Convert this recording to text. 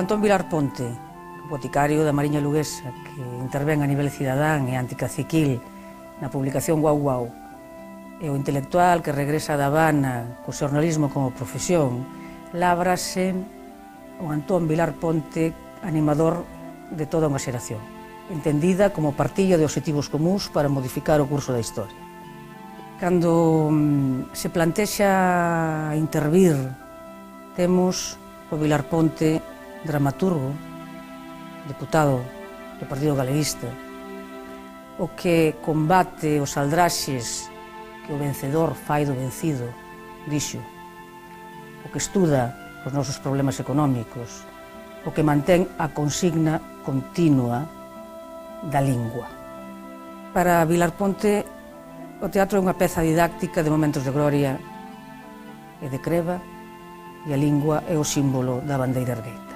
Antón Vilar Ponte, boticario da Mariña Luguesa, que intervén a nivel cidadán e anticaciquil na publicación Guau Guau, e o intelectual que regresa da Habana co xornalismo como profesión, lábrase o Antón Vilar Ponte animador de toda unha xeración, entendida como partilla de obxectivos comuns para modificar o curso da historia. Cando se plantexa intervir, temos o Vilar Ponte, dramaturgo, deputado do Partido Galeguista, o que combate os aldraxes que o vencedor fai do vencido, dixo, o que estuda os nosos problemas económicos, o que mantén a consigna continua da lingua. Para Vilar Ponte, o teatro é unha peza didáctica de momentos de gloria e de creba, e a lingua é o símbolo da bandeira ergueita.